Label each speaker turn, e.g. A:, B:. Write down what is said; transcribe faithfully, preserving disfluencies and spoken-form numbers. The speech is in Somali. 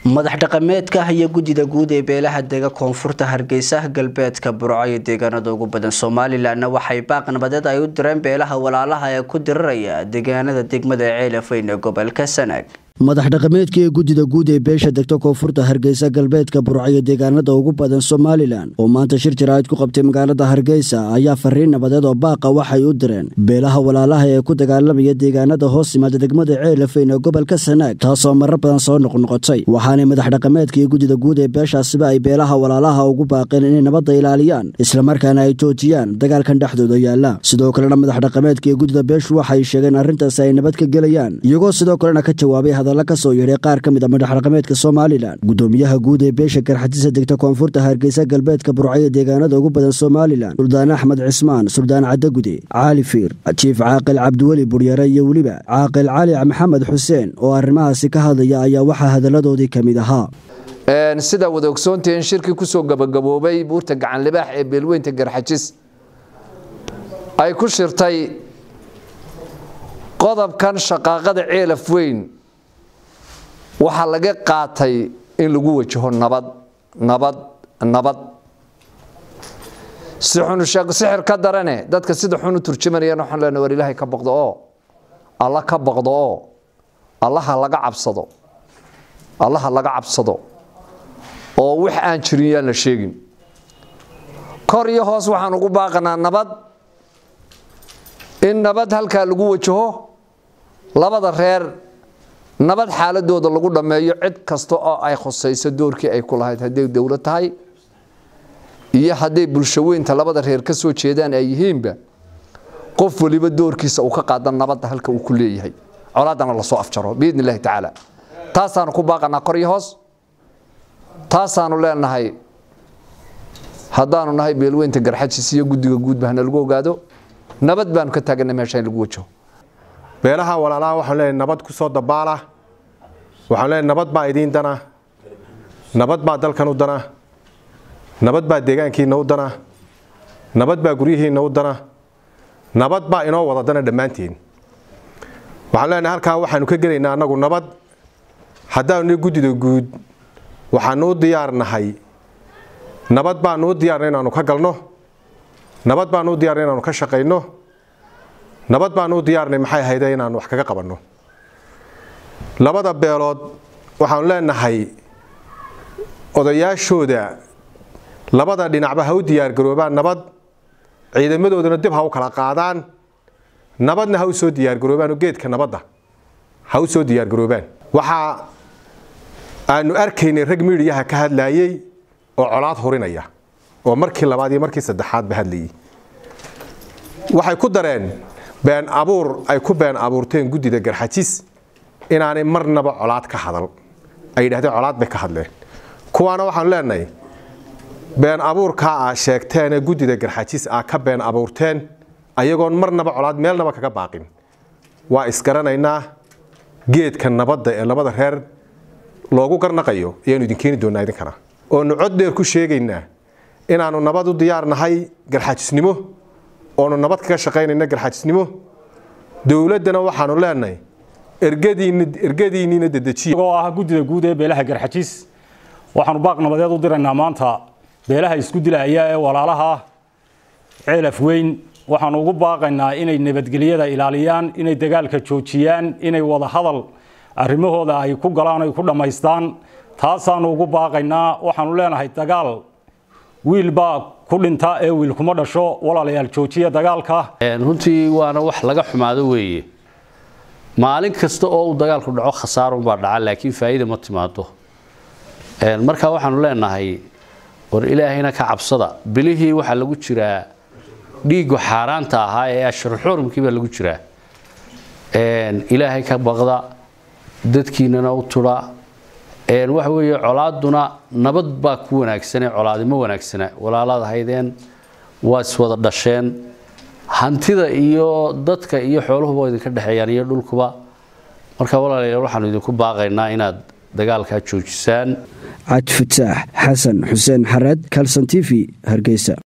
A: madax dhaqameedka iyo gudida guud ee beelaha dega koonfurta Hargeysa galbeedka Burco iyo deegaanada ugu badan Soomaaliland waxay baaq nabadeed ay u direen beelaha walaalaha ee ku diriraya deegaanada degmada Ceelafweyn ee gobolka Sanaag.
B: madax dhaqameedka ee gudida guud ee beesha degta koonfurta Hargeysa galbeedka Burco iyo deegaanada ugu badan Soomaaliland oo maanta shir jiraad ku qabtay magaalada Hargeysa ayaa fariin nabadeed oo baaqa waxay u direen beelaha walaalaha ee ku dagaalamaya deegaanada hoos yimaada degmada Ceelafweyn ee gobolka Sanaag taasoo marar badan soo noqnoqotay waxaana madax dhaqameedka ee gudida guud ee beeshaasiba ay beelaha walaalaha ugu baaqeen inay nabadda ilaaliyaan isla markaana ay joojiyaan dagaalkan dhexdooda yaala sidoo kale madax dhaqameedka ee gudida beeshu waxay sheegeen arrintaas ay nabad ka galayaan iyagoo sidoo kale ka jawaabay hadallo ka soo yeeray qaar kamid ah madax dhaqameedka Soomaaliland gudoomiyaha guud ee beesha garxajisa degta koonfurta Hargeysa galbeedka Burco iyo deegaanada ugu badan Soomaaliland Suldaan Axmed Cismaan Suldaan Cadagude Caali Fiir Chief Caaqil Cabdiwali Buryare iyo waliba Caaqil Cali Maxamed Xuseen oo arrimahaasi ka hadlaya ayaa waxa hadaladoodii kamid ahaa
C: een sida wada ogsoonteen shirki ku soo gabagaboobay buurta gacan libaax ee beelweynta garxajis ay ku shirtay qodobkan shaqaaqada Ceelafweyn waxa laga qaatay in lagu wajaho nabad nabad nabad si xun shaq sixir ka darane dadka sida xun u turjumanayaan waxaan leenahay war Ilaahay ka baqdo oo Allah ka baqdo oo Allah laga cabsado Allah laga cabsado oo wax aan jirin la sheegin kor iyo hoos waxaan ugu baaqanaa nabad in nabad halka lagu wajaho labada reer nabad xaaladooda lagu dhameeyo cid kasto oo ay khusayso doorkii ay ku lahayd haday dawlad tahay iyo haday bulshaweynta labada reer ka soo jeedaan ay yihiinba qof waliba doorkiisa uu ka qaadan nabadda halka uu ku leeyahay colaadana la soo afjaro biidna Ilaahay taala taasaan ku baaqanaa kor iyo hoos taasaanu leenahay hadaanu nahay beelweynta garxajis iyo gudiga guud bahna lagu ogaado nabad baan ka taaganay meesha lagu wajaho
D: beelaha walaalaha waxaan leenahay nabad ku soo dabaala waxaan leenahay nabad baa idin dana nabad baa dalkan u dana nabad baa deegaankiina u dana nabad baa guryihiina u dana nabad baa inoo wada dana dhamaantiin waxaan leenahay halka waxaanu ka galeynaa anagu nabad hadaanu gudida guud waxaanu diyaarnahay nabad baanu diyaarnahay inaanu ka galno nabad baanu diyaarnahay inaanu ka shaqeyno nabad baanu diyaarnay maxay hayday inaanu wax kaga qabanno labada beelood waxaan leenahay odayaashooda labada dhinacba ha u diyaar garoobaan nabad ciidamadoodana dib ha u kala qaadaan nabadna ha u soo diyaar garoobaan geedka nabadda ha u soo diyaar garoobaan waxa aanu arkaynay rag miidiyaha ka hadlayay oo colaad horinaya oo markii labaad iyo markii saddexaad ba hadlayay waxay ku dareen been abuur ay ku been abuurteen gudida garxajis inaanay marnaba colaad ka hadal ay yiraahdeen colaad bay ka hadleen kuwaana waxaan leenahay been abuurka ah sheegteen gudida garxajis ah ka been abuurteen ayagoon marnaba colaad meelnaba kaga baaqin waa isgaranaynaa geedka nabadda ee labada reer loogu garnaqayo ayaan idin keeni doonaa idin kana oo nu cod dheer ku sheegaynaa inaanu nabad u diyaarnahay garxajisnimo oo nabad kaga shaqeynayna garxajisnimo dawladana waxaanu leenahay ergadiin ergadiinina dedejiyo
E: oo ah gudida guud ee beelaha garxajis waxaanu baaq nabadeed u diraynaa maanta beelaha isku dilaya ee walaalaha Ceelafweyn waxaanu ugu baaqaynaa inay nabadgeliyada ilaaliyaan inay dagaalka joojiyaan inay wada hadal arrimahooda ay ku galaan ay ku dhameystaan taasaanu ugu baaqaynaa waxaanu leenahay dagaal wiilba ku dhinta ee wiil kuma dhasho walaalayaal joojiya dagaalka
F: een runtii waana wax laga xumaado weeye maalin kasta oo uu dagaalku dhaco khasaaro baa dhaca laakiin faa'iido ma timaado een marka waxaanu leenahay war Ilaahayna ka cabsada bilihii waxa lagu jiraa dhiigu xaaraanta ahaa ee ashar xurumkii baa lagu jiraa een Ilaahay ka baqda dadkiinana u tura een wax weeye colaaduna nabad baa ku wanaagsan ee colaadimo wanaagsan walaalada haydeen waa iswada dhasheen hantida iyo dadka iyo xooluhu idin ka dhaxeeyaan iyo dhulkuba marka walaalayaal waxaan idinku baaqaynaa inaad dagaalka joojisaan
B: Cabdi Fataax Xasan Xuseen Xarad Kalsan T V Hargeysa.